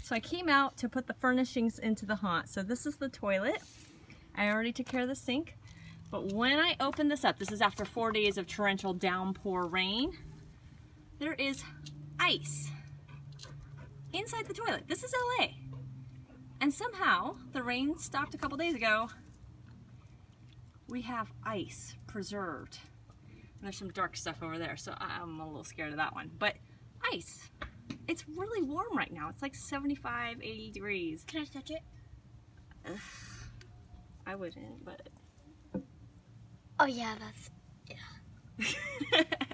So I came out to put the furnishings into the haunt. So this is the toilet. I already took care of the sink. But when I open this up, this is after 4 days of torrential downpour rain, there is ice inside the toilet. This is LA. And somehow, the rain stopped a couple days ago. We have ice preserved. And there's some dark stuff over there, so I'm a little scared of that one. But ice. It's really warm right now. It's like 75, 80 degrees. Can I touch it? Ugh, I wouldn't, but... Oh yeah, that's... yeah.